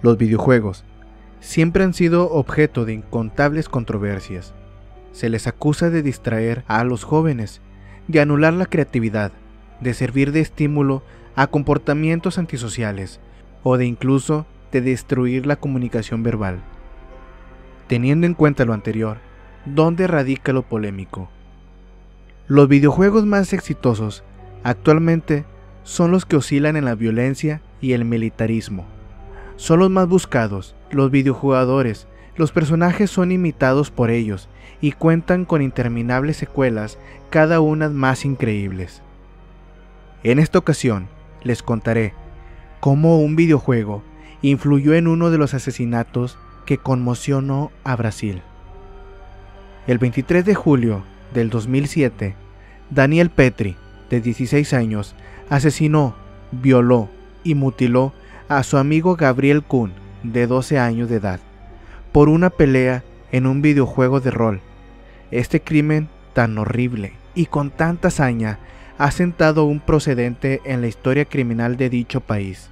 Los videojuegos siempre han sido objeto de incontables controversias. Se les acusa de distraer a los jóvenes, de anular la creatividad, de servir de estímulo a comportamientos antisociales o de incluso de destruir la comunicación verbal. Teniendo en cuenta lo anterior, ¿dónde radica lo polémico? Los videojuegos más exitosos actualmente son los que oscilan en la violencia y el militarismo. Son los más buscados, los videojugadores, los personajes son imitados por ellos y cuentan con interminables secuelas, cada una más increíbles. En esta ocasión les contaré cómo un videojuego influyó en uno de los asesinatos que conmocionó a Brasil. El 23 de julio del 2007, Daniel Petri, de 16 años, asesinó, violó y mutiló a su amigo Gabriel Kuhn, de 12 años de edad, por una pelea en un videojuego de rol. Este crimen tan horrible y con tanta hazaña ha sentado un precedente en la historia criminal de dicho país.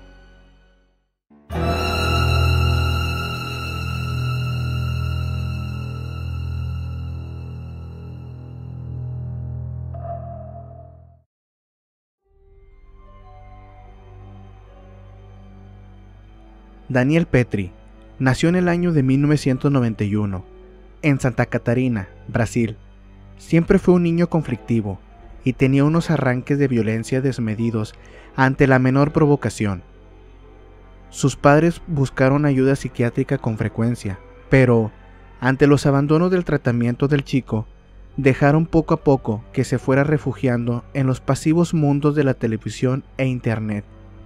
Daniel Petri nació en el año de 1991, en Santa Catarina, Brasil. Siempre fue un niño conflictivo y tenía unos arranques de violencia desmedidos ante la menor provocación. Sus padres buscaron ayuda psiquiátrica con frecuencia, pero ante los abandonos del tratamiento del chico, dejaron poco a poco que se fuera refugiando en los pasivos mundos de la televisión e internet.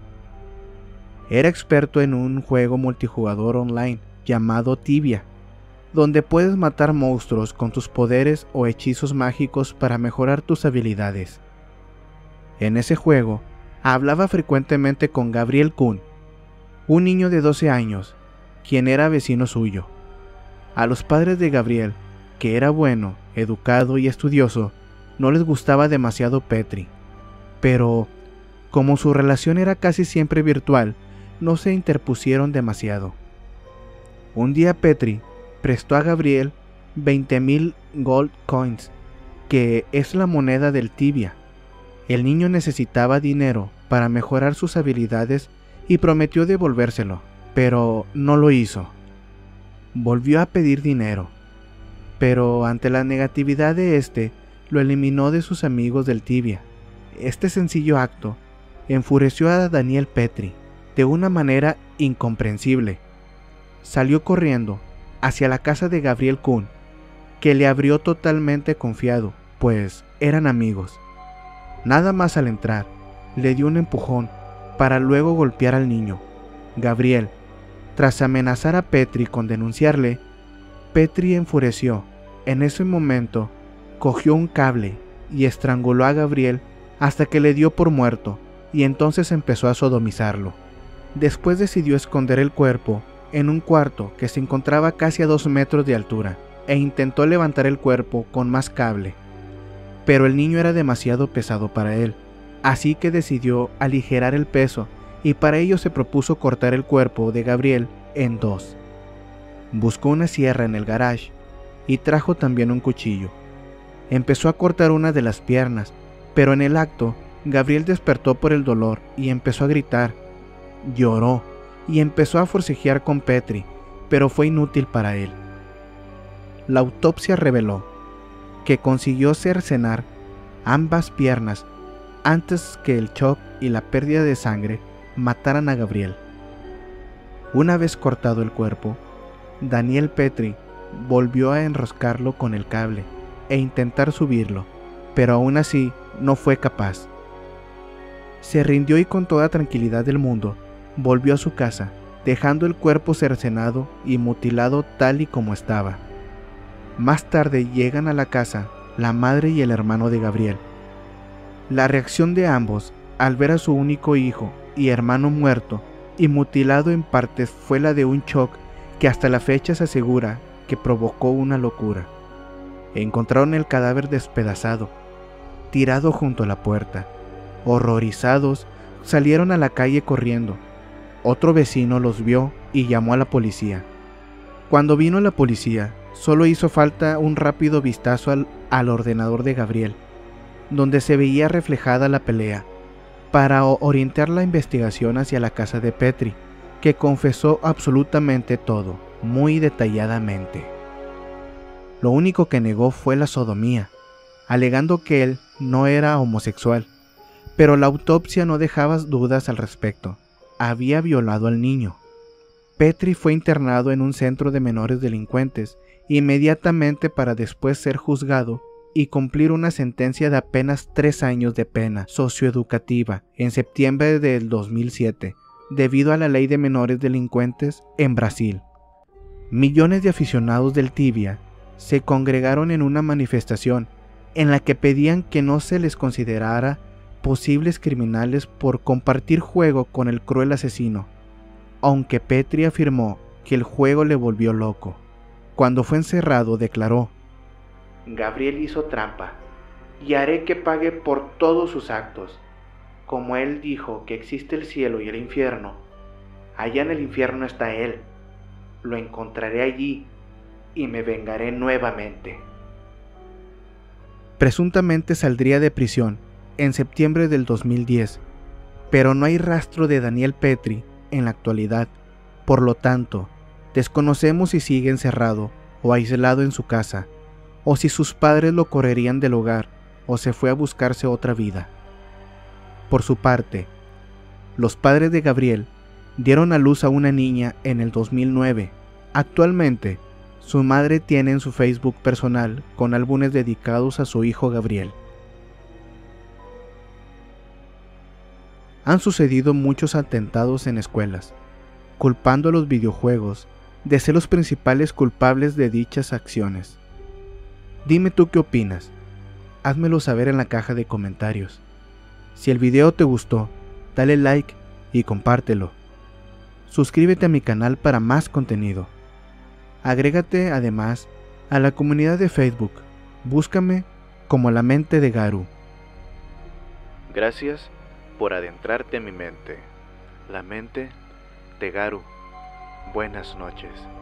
Era experto en un juego multijugador online llamado Tibia, donde puedes matar monstruos con tus poderes o hechizos mágicos para mejorar tus habilidades. En ese juego, hablaba frecuentemente con Gabriel Kuhn, un niño de 12 años, quien era vecino suyo. A los padres de Gabriel, que era bueno, educado y estudioso, no les gustaba demasiado Petri, pero como su relación era casi siempre virtual, no se interpusieron demasiado. Un día Petri prestó a Gabriel 20,000 gold coins, que es la moneda del Tibia. El niño necesitaba dinero para mejorar sus habilidades y prometió devolvérselo, pero no lo hizo. Volvió a pedir dinero, pero ante la negatividad de este, lo eliminó de sus amigos del Tibia. Este sencillo acto enfureció a Daniel Petri de una manera incomprensible. Salió corriendo hacia la casa de Gabriel Kuhn, que le abrió totalmente confiado, pues eran amigos. Nada más al entrar, le dio un empujón para luego golpear al niño. Gabriel, tras amenazar a Petri con denunciarle, Petri enfureció. En ese momento, cogió un cable y estranguló a Gabriel hasta que le dio por muerto, y entonces empezó a sodomizarlo. Después decidió esconder el cuerpo en un cuarto que se encontraba casi a 2 metros de altura, e intentó levantar el cuerpo con más cable, pero el niño era demasiado pesado para él, así que decidió aligerar el peso y para ello se propuso cortar el cuerpo de Gabriel en 2. Buscó una sierra en el garage y trajo también un cuchillo. Empezó a cortar una de las piernas, pero en el acto, Gabriel despertó por el dolor y empezó a gritar. Lloró y empezó a forcejear con Petri, pero fue inútil para él. La autopsia reveló que consiguió cercenar ambas piernas antes que el shock y la pérdida de sangre mataran a Gabriel. Una vez cortado el cuerpo, Daniel Petri volvió a enroscarlo con el cable e intentar subirlo, pero aún así no fue capaz. Se rindió y con toda tranquilidad del mundo volvió a su casa, dejando el cuerpo cercenado y mutilado tal y como estaba. Más tarde llegan a la casa la madre y el hermano de Gabriel. La reacción de ambos al ver a su único hijo y hermano muerto y mutilado en partes fue la de un shock que hasta la fecha se asegura que provocó una locura. Encontraron el cadáver despedazado, tirado junto a la puerta. Horrorizados, salieron a la calle corriendo. Otro vecino los vio y llamó a la policía. Cuando vino la policía, solo hizo falta un rápido vistazo al ordenador de Gabriel, donde se veía reflejada la pelea, para orientar la investigación hacia la casa de Petri, que confesó absolutamente todo, muy detalladamente. Lo único que negó fue la sodomía, alegando que él no era homosexual, pero la autopsia no dejaba dudas al respecto. Había violado al niño. Petri fue internado en un centro de menores delincuentes inmediatamente para después ser juzgado y cumplir una sentencia de apenas 3 años de pena socioeducativa en septiembre del 2007, debido a la ley de menores delincuentes en Brasil. Millones de aficionados del Tibia se congregaron en una manifestación en la que pedían que no se les considerara posibles criminales por compartir juego con el cruel asesino, aunque Petri afirmó que el juego le volvió loco. Cuando fue encerrado declaró: Gabriel hizo trampa y haré que pague por todos sus actos. Como él dijo que existe el cielo y el infierno, allá en el infierno está él. Lo encontraré allí y me vengaré nuevamente. Presuntamente saldría de prisión en septiembre del 2010, pero no hay rastro de Daniel Petri en la actualidad. Por lo tanto, desconocemos si sigue encerrado o aislado en su casa, o si sus padres lo correrían del hogar o se fue a buscarse otra vida. Por su parte, los padres de Gabriel dieron a luz a una niña en el 2009. Actualmente, su madre tiene en su Facebook personal con álbumes dedicados a su hijo Gabriel. Han sucedido muchos atentados en escuelas, culpando a los videojuegos de ser los principales culpables de dichas acciones. Dime tú qué opinas, házmelo saber en la caja de comentarios. Si el video te gustó, dale like y compártelo. Suscríbete a mi canal para más contenido. Agrégate además a la comunidad de Facebook, búscame como La Mente de Garu. Gracias por adentrarte en mi mente, La Mente de Garu. Buenas noches.